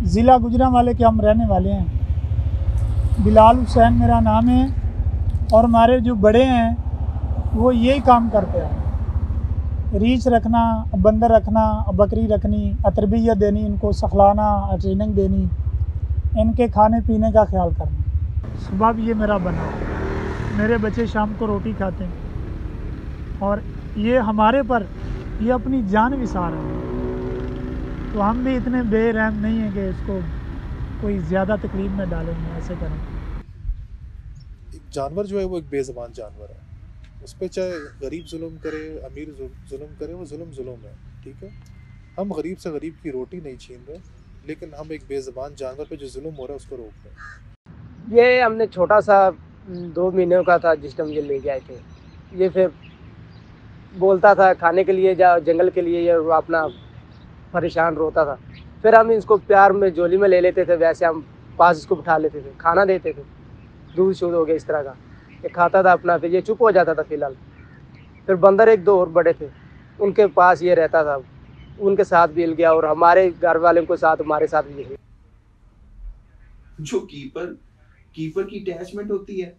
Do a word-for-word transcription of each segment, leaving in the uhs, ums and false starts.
ज़िला गुजरांवाले के हम रहने वाले हैं। बिलाल हुसैन मेरा नाम है और हमारे जो बड़े हैं वो यही काम करते हैं, रीछ रखना, बंदर रखना, बकरी रखनी, तरबियत देनी, इनको सिखलाना, ट्रेनिंग देनी, इनके खाने पीने का ख्याल करना। सुबह भी ये मेरा बना, मेरे बच्चे शाम को रोटी खाते हैं और ये हमारे पर ये अपनी जान विसार है। तो हम भी इतने बेरहम नहीं हैं कि इसको कोई ज़्यादा तकलीफ में डालेंगे, ऐसे करें। एक जानवर जो है वो एक बेज़बान जानवर है, उस पर चाहे गरीब जुल्म करे, अमीर जुल्म करे, वो जुल्म जुल्म है, ठीक है। हम गरीब से गरीब की रोटी नहीं छीन रहे, लेकिन हम एक बेज़बान जानवर पे जो जुल्म हो रहा है उसको रोक रहे हैं। ये हमने छोटा सा दो महीने का था जिस टाइम ये ले गए थे, ये फिर बोलता था खाने के लिए जाओ जंगल के लिए, ये अपना परेशान रोता था। फिर हम इसको प्यार में झोली में ले लेते थे, वैसे हम पास इसको बिठा लेते थे, खाना देते थे, दूध शूध हो गया इस तरह का, ये खाता था अपना, फिर ये चुप हो जाता था फिलहाल। फिर बंदर एक दो और बड़े थे, उनके पास ये रहता था, उनके साथ भी हिल गया और हमारे घर वाले को साथ हमारे साथ भी हिल। जो कीपर कीपर की अटैचमेंट होती है,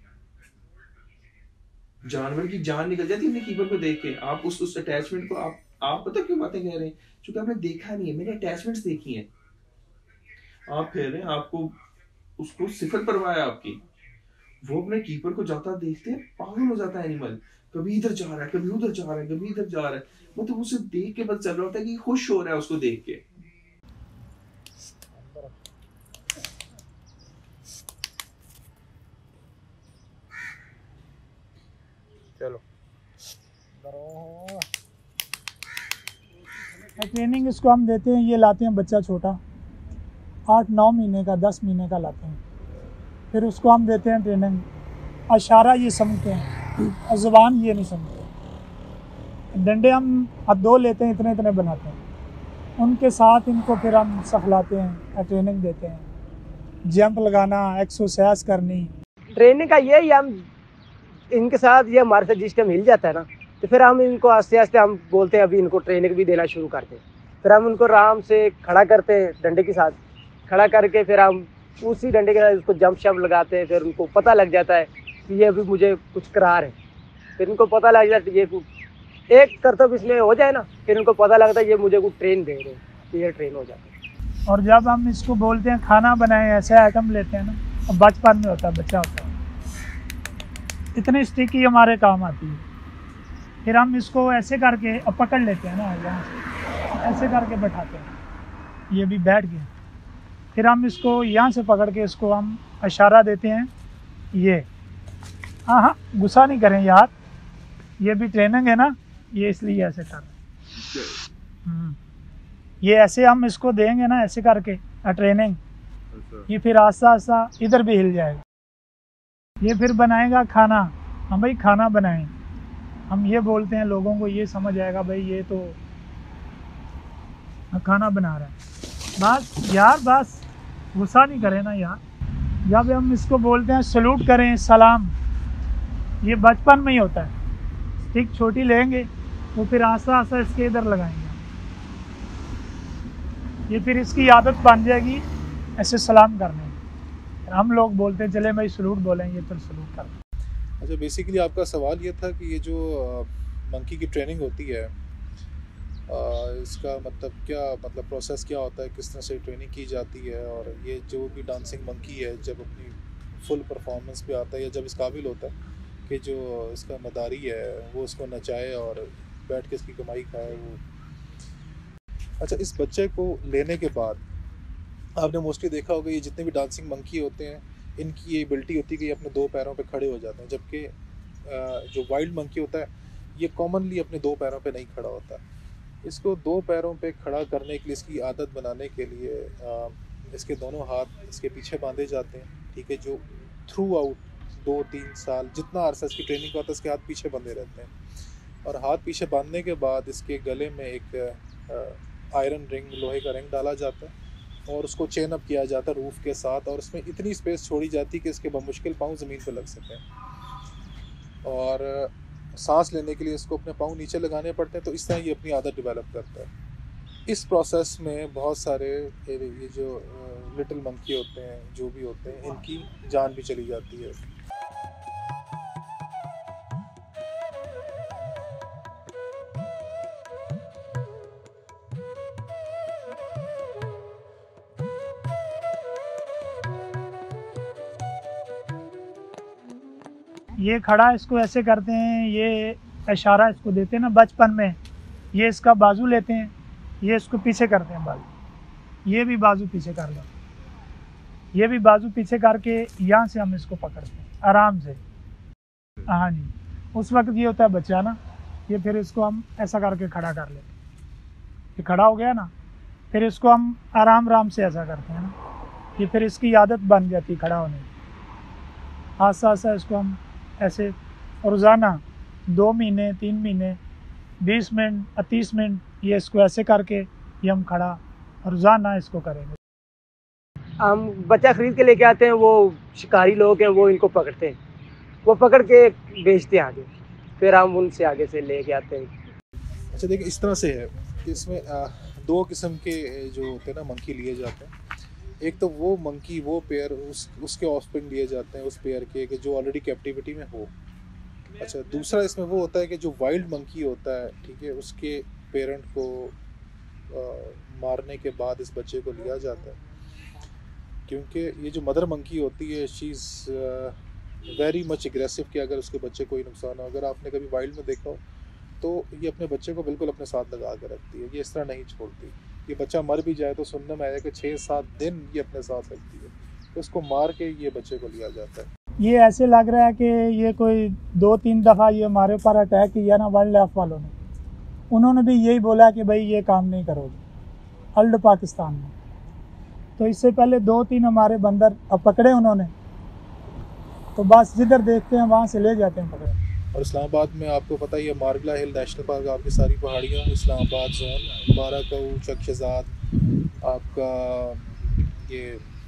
जानवर की जान निकल जाती है अपने कीपर को देख के। आप उस उस अटैचमेंट को आप आप पता क्यों बातें कह रहे हैं? क्योंकि आपने देखा नहीं है, मैंने अटैचमेंट्स देखी हैं। आप कह रहे हैं आपको उसको सिफर परवाह है आपकी, वो अपने कीपर को जाता देखते हैं पागल हो जाता है एनिमल, कभी इधर जा रहा है, कभी उधर जा रहा है, कभी इधर जा रहा है, मतलब उसे देख के बस चल रहा होता है कि खुश हो रहा है उसको देख के। चलो ट्रेनिंग इसको हम देते हैं, ये लाते हैं बच्चा छोटा आठ नौ महीने का, दस महीने का लाते हैं, फिर उसको हम देते हैं ट्रेनिंग। इशारा ये समझते हैं, ज़ुबान ये नहीं समझते। डंडे हम अब दो लेते हैं, इतने इतने बनाते हैं, उनके साथ इनको फिर हम सिखलाते हैं, ट्रेनिंग देते हैं, जंप लगाना, एक्सरसाइज करनी। ट्रेनिंग का यही हम इनके साथ, ये हमारे साथ जिस टाइम हिल जाता है ना, तो फिर हम इनको आस्ते आस्ते हम बोलते हैं अभी इनको ट्रेनिंग भी देना शुरू करते हैं। फिर हम उनको आराम से खड़ा करते हैं, डंडे के साथ खड़ा करके फिर हम उसी डंडे के साथ उसको जंप शम्प लगाते हैं। फिर उनको पता लग जाता है कि ये अभी मुझे कुछ करार है, फिर इनको पता लग जाता है ये एक करतब इसलिए हो जाए ना, फिर इनको पता लगता है ये मुझे कुछ ट्रेन दे रहे हैं, तो ये ट्रेन हो जाता है। और जब हम इसको बोलते हैं खाना बनाए, ऐसे आइटम लेते हैं ना, और बचपन में होता है, बच्चा होता है, इतने स्टिक ही हमारे काम आती है। फिर हम इसको ऐसे करके अब पकड़ लेते हैं ना, यहाँ से ऐसे करके बैठाते हैं, ये भी बैठ गया। फिर हम इसको यहाँ से पकड़ के इसको हम इशारा देते हैं, ये हाँ हाँ गुस्सा नहीं करें यार, ये भी ट्रेनिंग है ना, ये इसलिए ऐसे कर रहे हैं। ये ऐसे हम इसको देंगे ना, ऐसे करके ट्रेनिंग, ये फिर आस्ता आस्ता इधर भी हिल जाएगा। ये फिर बनाएगा खाना, हम भाई खाना बनाएं, हम ये बोलते हैं लोगों को, ये समझ आएगा भाई ये तो खाना बना रहा है। बस यार, बस गुस्सा नहीं करें ना यार। जब हम इसको बोलते हैं सलूट करें, सलाम, ये बचपन में ही होता है। स्टिक छोटी लेंगे वो फिर आस्ता आस्ता इसके इधर लगाएंगे, ये फिर इसकी आदत बन जाएगी ऐसे सलाम करने। हम लोग बोलते हैं चले भाई सलूट बोलेंगे, फिर सलूट कर। अच्छा, बेसिकली आपका सवाल ये था कि ये जो मंकी की ट्रेनिंग होती है, आ, इसका मतलब क्या, मतलब प्रोसेस क्या होता है, किस तरह से ट्रेनिंग की जाती है, और ये जो भी डांसिंग मंकी है जब अपनी फुल परफॉर्मेंस पे आता है या जब इस काबिल होता है कि जो इसका मदारी है वो उसको नचाए और बैठ के इसकी कमाई खाए वो। अच्छा, इस बच्चे को लेने के बाद आपने मोस्टली देखा होगा ये जितने भी डांसिंग मंकी होते हैं, इनकी ये एबिलिटी होती है कि ये अपने दो पैरों पे खड़े हो जाते हैं, जबकि जो वाइल्ड मंकी होता है ये कॉमनली अपने दो पैरों पे नहीं खड़ा होता। इसको दो पैरों पे खड़ा करने के लिए, इसकी आदत बनाने के लिए इसके दोनों हाथ इसके पीछे बांधे जाते हैं, ठीक है, जो थ्रू आउट दो तीन साल जितना अरसा इसकी ट्रेनिंग का होता है इसके हाथ पीछे बंधे रहते हैं। और हाथ पीछे बांधने के बाद इसके गले में एक आयरन रिंग, लोहे का रिंग डाला जाता है और उसको चेन अप किया जाता है रूफ के साथ, और उसमें इतनी स्पेस छोड़ी जाती है कि इसके बमुश्किल पाँव ज़मीन पे लग सकें। और सांस लेने के लिए इसको अपने पाँव नीचे लगाने पड़ते हैं, तो इस तरह ये अपनी आदत डेवलप करता है। इस प्रोसेस में बहुत सारे ये जो लिटिल मंकी होते हैं, जो भी होते हैं, इनकी जान भी चली जाती है। ये खड़ा इसको ऐसे करते हैं, ये इशारा इसको देते हैं ना बचपन में, ये इसका बाजू लेते हैं, ये इसको पीछे करते हैं बाजू, ये भी बाजू पीछे कर लो, ये भी बाजू पीछे करके यहाँ से हम इसको पकड़ते हैं आराम से। हाँ जी, उस वक्त ये होता है बच्चा ना, ये फिर इसको हम ऐसा करके खड़ा कर लेते हैं, ये खड़ा हो गया ना, फिर इसको हम आराम आराम से ऐसा करते हैं ना, ये फिर इसकी आदत बन जाती है खड़ा होने की। आस्ता आस्ता इसको हम ऐसे रोज़ाना दो महीने तीन महीने बीस मिनट तीस मिनट ये इसको ऐसे करके ये हम खड़ा रोज़ाना इसको करेंगे। हम बच्चा खरीद के लेके आते हैं, वो शिकारी लोग हैं, वो इनको पकड़ते हैं, वो पकड़ के बेचते हैं आगे, फिर हम उनसे आगे से लेके आते हैं। अच्छा देखिए, इस तरह से है कि इसमें आ, दो किस्म के जो होते हैं ना मंकी लिए जाते हैं। एक तो वो मंकी, वो पेयर, उस उसके ऑफस्प्रिंग लिए जाते हैं उस पेयर के कि जो ऑलरेडी कैप्टिविटी में हो। अच्छा, दूसरा इसमें वो होता है कि जो वाइल्ड मंकी होता है, ठीक है, उसके पेरेंट को आ, मारने के बाद इस बच्चे को लिया जाता है, क्योंकि ये जो मदर मंकी होती है she is very much aggressive कि अगर उसके बच्चे कोई नुकसान हो। अगर आपने कभी वाइल्ड में देखा हो तो ये अपने बच्चे को बिल्कुल अपने साथ लगा कर रखती है, ये इस तरह नहीं छोड़ती। ये बच्चा मर भी जाए तो सुनने में आया कि छः सात दिन ये अपने साथ रखती है, तो उसको मार के ये बच्चे को लिया जाता है। ये ऐसे लग रहा है कि ये कोई दो तीन दफ़ा ये हमारे ऊपर अटैक किया ना वाइल्ड लाइफ वालों ने, उन्होंने भी यही बोला कि भाई ये काम नहीं करोगे अल्ड पाकिस्तान में। तो इससे पहले दो तीन हमारे बंदर अब पकड़े उन्होंने, तो बस जिधर देखते हैं वहाँ से ले जाते हैं पकड़े। और इस्लामाबाद में आपको पता ही है मार्गला हिल नेशनल पार्क, आपकी सारी पहाड़ियाँ, इस्लामाबाद जोन, बाराकऊ, चकशज़ाद, आपका ये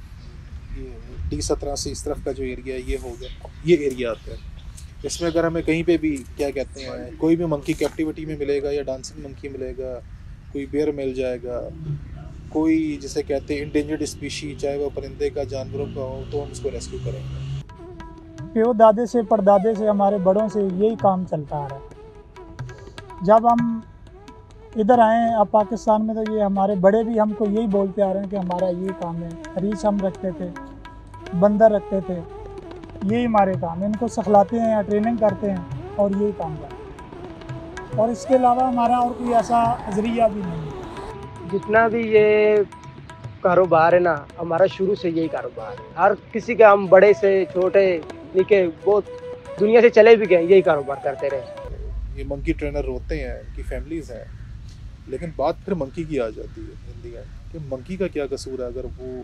ये डी सत्रह से इस तरफ का जो एरिया है ये हो गया, ये एरिया आता है। इसमें अगर हमें कहीं पे भी क्या कहते हैं कोई भी मंकी कैप्टिविटी में मिलेगा, या डांसिंग मंकी मिलेगा, कोई बेयर मिल जाएगा, कोई जिसे कहते हैं इंडेंजर्ड स्पीशी, चाहे वो परिंदे का जानवरों का हो, तो हम उसको रेस्क्यू करेंगे। प्यो दादे से परदादे से हमारे बड़ों से यही काम चलता आ रहा है। जब हम इधर आए अब पाकिस्तान में तो ये हमारे बड़े भी हमको यही बोलते आ रहे हैं कि हमारा यही काम है। रीछ हम रखते थे, बंदर रखते थे, यही हमारे काम है। इनको सिखलाते हैं या ट्रेनिंग करते हैं और यही काम करते हैं, और इसके अलावा हमारा और कोई ऐसा नज़रिया भी नहीं है। जितना भी ये कारोबार है ना, हमारा शुरू से यही कारोबार है। हर किसी का, हम बड़े से छोटे निके बहुत दुनिया से चले भी गए, यही कारोबार करते रहे। ये मंकी ट्रेनर होते हैं, उनकी फैमिलीज़ हैं, लेकिन बात फिर मंकी की आ जाती है हिंदी में कि मंकी का क्या कसूर है अगर वो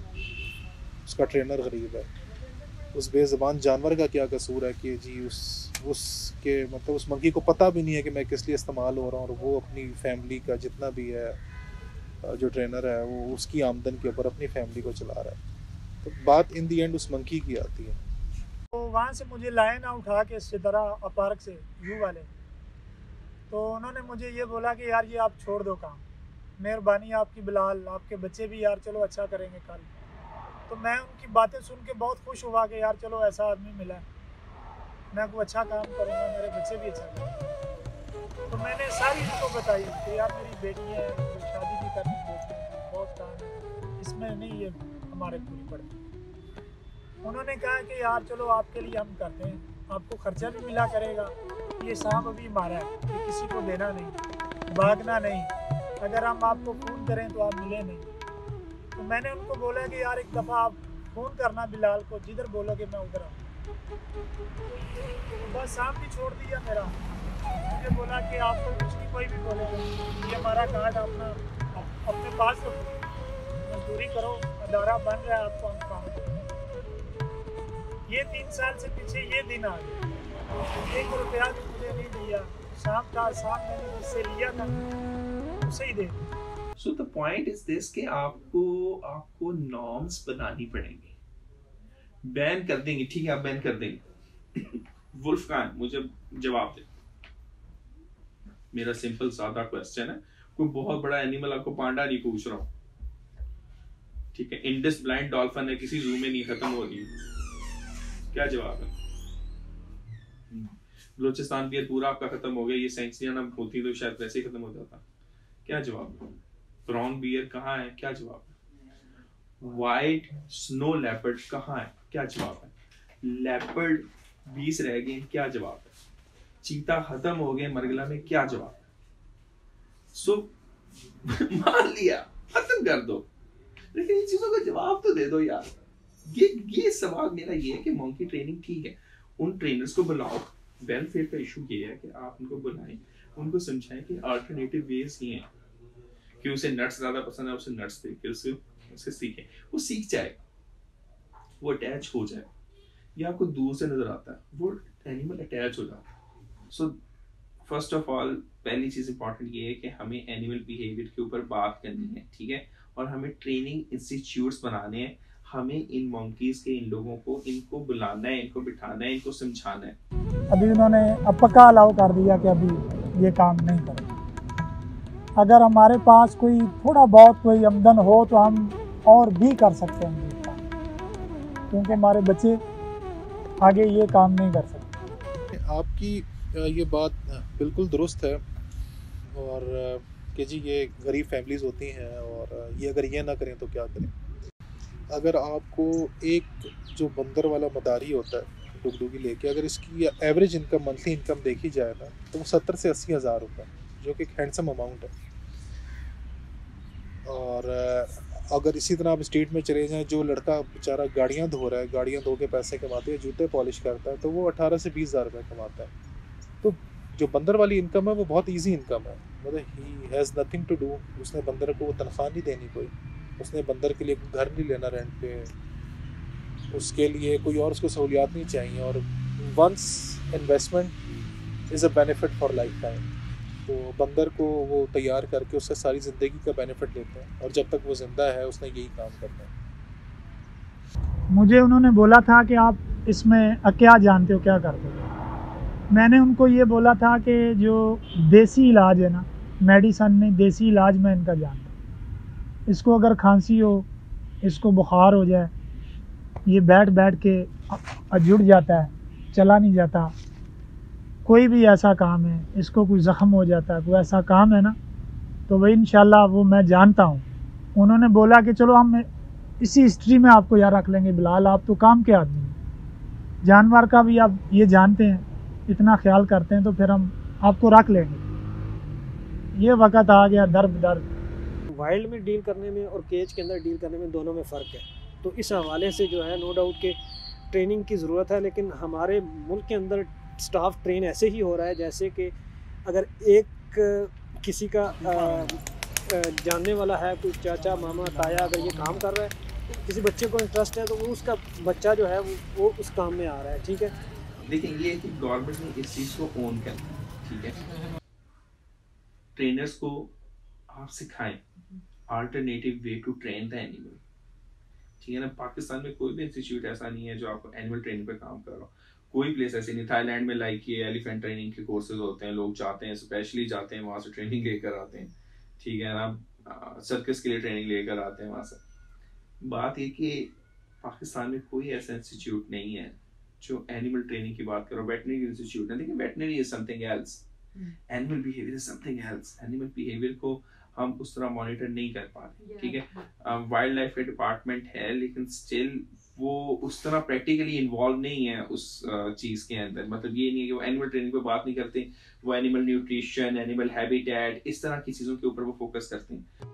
उसका ट्रेनर गरीब है। उस बेज़बान जानवर का क्या कसूर है कि जी उस उसके मतलब उस मंकी को पता भी नहीं है कि मैं किस लिए इस्तेमाल हो रहा हूँ, और वो अपनी फैमिली का जितना भी है जो ट्रेनर है वो उसकी आमदन के ऊपर अपनी फैमिली को चला रहा है। तो बात इन दी एंड उस मंकी की आती है। तो वहाँ से मुझे लाए ना उठा के सितारा पार्क से यू वाले, तो उन्होंने मुझे ये बोला कि यार ये आप छोड़ दो काम, मेहरबानी आपकी बिलाल, आपके बच्चे भी यार चलो अच्छा करेंगे कल। तो मैं उनकी बातें सुन के बहुत खुश हुआ कि यार चलो ऐसा आदमी मिला है, मैं कोई अच्छा काम करूँगा, मेरे बच्चे भी अच्छा करेंगे। तो मैंने सारी उनको बताई कि यार मेरी बेटी है, शादी भी करनी सोच रही है, बहुत काम है, इसमें नहीं ये हमारे पूरी पड़ती। उन्होंने कहा कि यार चलो आपके लिए हम करते हैं, आपको खर्चा भी मिला करेगा, ये सांप अभी हमारा है, ये किसी को देना नहीं, भागना नहीं, अगर हम आपको फ़ोन करें तो आप मिले नहीं। तो मैंने उनको बोला कि यार एक दफ़ा आप फ़ोन करना बिलाल को, जिधर बोलोगे मैं उधर आऊँ। तो बस सांप भी छोड़ दिया मेरा, मुझे बोला कि आपको कुछ नहीं कोई भी बोलेगा, ये हमारा कार्ड अपना अपने पास रखो, मजदूरी करो, अदारा बन रहा है आपको, हम काम करो। ये तीन साल से पीछे ये दिन आ गया, एक रुपया भी मुझे नहीं दिया, शाम का शाम मैंने जिससे लिया था उसे ही दे दिया। So the point is this कि आपको आपको नॉर्म्स बनानी पड़ेंगी, बैन कर देंगे, ठीक है आप बैन कर देंगे। वुल्फ खान मुझे जवाब दे, मेरा सिंपल सादा क्वेश्चन है, कोई बहुत बड़ा एनिमल आपको पांडा नहीं पूछ रहा हूँ, ठीक है, इंडस ब्लाइंड डॉल्फिन है किसी जू में नहीं खत्म हो रही, क्या जवाब है? बलोचिस्तान बियर पूरा आपका खत्म हो गया, ये सेंचुरियां ना होती तो शायद वैसे ही खत्म हो जाता, क्या जवाब है? ब्राउन बियर कहाँ है, क्या जवाब है? व्हाइट स्नो लेपर्ड कहाँ है, क्या जवाब है? लेपर्ड बीस रह गए, क्या जवाब है? चीता खत्म हो गए मरगला में, क्या जवाब है? सो मान लिया, खत्म कर दो, लेकिन इन चीजों का जवाब तो दे दो यार। ये ये सवाल मेरा ये है कि मंकी ट्रेनिंग ठीक है, उन ट्रेनर्स को बुलाओ, वेलफेयर का इशू ये है कि आप उनको बुलाएं, उनको समझाएं कि अल्टरनेटिव वेज ही हैं, कि उसे नट्स ज्यादा पसंद है, उसे नट्स दे के उसे उसे सीखे, वो सीख जाएगा, वो अटैच हो जाए, या आपको दूर से नजर आता है वो एनिमल अटैच हो जाता है। सो फर्स्ट ऑफ ऑल पहली चीज इंपॉर्टेंट ये है कि हमें एनिमल बिहेवियर के ऊपर बात करनी है, ठीक है, और हमें ट्रेनिंग इंस्टीट्यूट्स बनाने हैं, हमें इन मंकीज के इन लोगों को इनको बुलाना है, इनको बिठाना है, इनको समझाना है। अभी उन्होंने अब पक्का अलाउ कर दिया कि अभी ये काम नहीं करें। अगर हमारे पास कोई थोड़ा बहुत कोई आमदन हो तो हम और भी कर सकते हैं ये काम, क्योंकि हमारे बच्चे आगे ये काम नहीं कर सकते। आपकी ये बात बिल्कुल दुरुस्त है, और कि जी ये गरीब फैमिलीज़ होती हैं, और ये अगर ये ना करें तो क्या करें। अगर आपको एक जो बंदर वाला मदारी होता है डुगडुगी लेके, अगर इसकी एवरेज इनकम मंथली इनकम देखी जाए ना तो वो सत्तर से अस्सी हज़ार रुपये, जो कि एक हैंडसम अमाउंट है। और अगर इसी तरह आप स्ट्रीट में चले जाएं, जो लड़का बेचारा गाड़ियाँ धो रहा है, गाड़ियाँ धो के पैसे कमाते हैं, जूते पॉलिश करता है, तो वो अठारह से बीस हज़ार रुपये कमाता है। तो जो बंदर वाली इनकम है वो बहुत इजी इनकम है, मतलब he has nothing to do, उसने बंदर को वो तनख्वाह नहीं देनी कोई, उसने बंदर के लिए घर नहीं लेना रेंट पे, उसके लिए कोई और उसको सहूलियात नहीं चाहिए, और once investment is a benefit for lifetime. तो बंदर को वो तैयार करके उससे सारी ज़िंदगी का बेनिफिट लेते हैं, और जब तक वो ज़िंदा है उसने यही काम करना है। मुझे उन्होंने बोला था कि आप इसमें क्या जानते हो, क्या करते हो। मैंने उनको ये बोला था कि जो देसी इलाज है ना, मेडिसन नहीं, देसी इलाज मैं इनका जानता हूँ। इसको अगर खांसी हो, इसको बुखार हो जाए, ये बैठ बैठ के जुड़ जाता है, चला नहीं जाता, कोई भी ऐसा काम है, इसको कोई ज़ख्म हो जाता है, कोई ऐसा काम है ना, तो वही इंशाल्लाह वो मैं जानता हूँ। उन्होंने बोला कि चलो हम इसी हिस्ट्री में आपको यहाँ रख लेंगे, बिलाल आप तो काम के आदमी हैं, जानवर का भी आप ये जानते हैं, इतना ख्याल करते हैं, तो फिर हम आपको रख लेंगे। ये वक्त आ गया दर्द दर्द। वाइल्ड में डील करने में और केज के अंदर डील करने में दोनों में फ़र्क है, तो इस हवाले से जो है नो डाउट के ट्रेनिंग की ज़रूरत है। लेकिन हमारे मुल्क के अंदर स्टाफ ट्रेन ऐसे ही हो रहा है जैसे कि अगर एक किसी का जानने वाला है, कोई चाचा मामा ताया, अगर ये काम कर रहा है, किसी बच्चे को इंटरेस्ट है, तो वो उसका बच्चा जो है वो, वो उस काम में आ रहा है, ठीक है। देखिए ये है कि गवर्नमेंट ने इस चीज़ को ओन करना है, ठीक है, ट्रेनर्स को आप सिखाएं alternative way to train the animal, ठीक है ना। पाकिस्तान में कोई भी इंस्टीट्यूट ऐसा नहीं है जो आपको एनिमल ट्रेनिंग पे काम कर रहा हो, कोई प्लेस ऐसे नहीं। थाईलैंड में लाइक ये एलिफेंट ट्रेनिंग के कोर्सेज होते हैं, लोग जाते हैं, स्पेशली जाते हैं वहाँ से ट्रेनिंग लेकर आते हैं, ठीक है ना, सर्कस के लिए ट्रेनिंग लेकर आते हैं वहाँ से। बात ये कि पाकिस्तान में कोई ऐसा इंस्टीट्यूट नहीं है जो एनिमल ट्रेनिंग की बात करो, वेटनरी इंस्टीट्यूट है, देखिए veterinary is something else, animal behaviour is something else. Animal behaviour को हम उस तरह मॉनिटर नहीं कर पा रहे, ठीक है। वाइल्ड लाइफ का डिपार्टमेंट है, लेकिन स्टिल वो उस तरह प्रैक्टिकली इन्वॉल्व नहीं है उस चीज के अंदर। मतलब ये नहीं है कि वो एनिमल ट्रेनिंग पे बात नहीं करते, वो एनिमल न्यूट्रिशन, एनिमल हैबिटेट, इस तरह की चीजों के ऊपर वो फोकस करते हैं।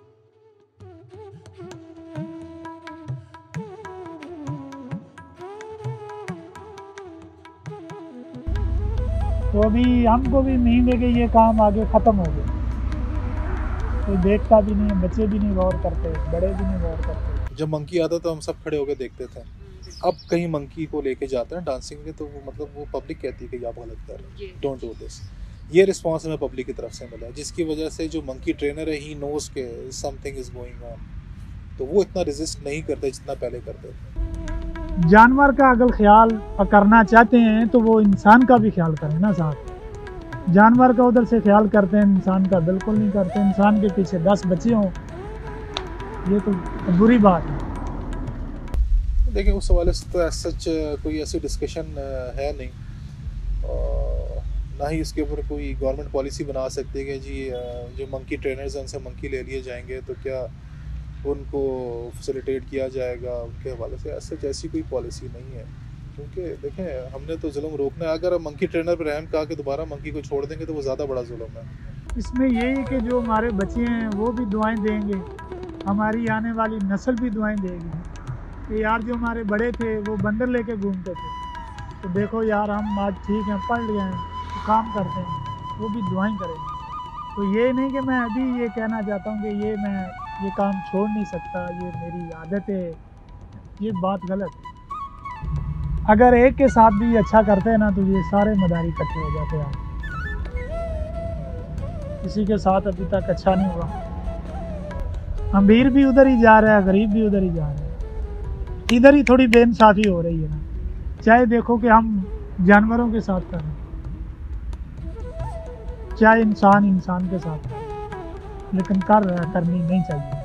तो अभी हमको भी उम्मीद है कि ये काम आगे ख़त्म हो गया, कोई देखता भी नहीं, बच्चे भी नहीं गौर करते, बड़े भी नहीं गौर करते। जब मंकी आता तो हम सब खड़े होकर देखते थे, अब कहीं मंकी को लेके जाते हैं डांसिंग में, तो वो मतलब वो पब्लिक कहती है कि आप गलत कर रहे हैं, डोंट डू दिस। ये रिस्पांस हमें पब्लिक की तरफ से मिला, जिसकी वजह से जो मंकी ट्रेनर है ही नोज के समथिंग इज गोइंग ऑन, तो वो इतना रेजिस्ट नहीं करते जितना पहले करते थे। जानवर का अगर ख्याल करना चाहते हैं तो वो इंसान का भी ख्याल करें ना साथ। जानवर का उधर से ख्याल करते हैं, इंसान का बिल्कुल नहीं करते। इंसान के पीछे दस बच्चे हों, ये तो बुरी बात है। देखिए उस हवाले से तो सच कोई ऐसी डिस्कशन है नहीं, और ना ही इसके ऊपर कोई गवर्नमेंट पॉलिसी बना सकती है कि जी जो मंकी ट्रेनर्स हैं उनसे मंकी ले लिए जाएंगे तो क्या उनको फैसिलिटेट किया जाएगा उनके हवाले से। सच ऐसी कोई पॉलिसी नहीं है, क्योंकि देखें हमने तो जुल्म रोकना है। अगर मंकी ट्रेनर पर रहम कहा कि दोबारा मंकी को छोड़ देंगे तो वो ज़्यादा बड़ा जुल्म है। इसमें यही है कि जो हमारे बच्चे हैं वो भी दुआएं देंगे, हमारी आने वाली नस्ल भी दुआएं देगी कि यार जो हमारे बड़े थे वो बंदर लेके घूमते थे, तो देखो यार हम आज ठीक हैं, पढ़ लिए हैं, तो काम करते हैं, वो भी दुआएं करेंगे। तो ये नहीं कि मैं अभी ये कहना चाहता हूँ कि ये मैं ये काम छोड़ नहीं सकता, ये मेरी आदत है, ये बात गलत है। अगर एक के साथ भी अच्छा करते हैं ना तो ये सारे मदारी इकट्ठे हो जाते हैं। किसी के साथ अभी तक अच्छा नहीं हुआ। अमीर भी उधर ही जा रहा है, गरीब भी उधर ही जा रहा है। इधर ही थोड़ी बेइंसाफ़ी हो रही है ना, चाहे देखो कि हम जानवरों के साथ कर रहे हैं, चाहे इंसान इंसान के साथ कर रहे हैं, लेकिन कर रहा है, करनी नहीं चाहिए।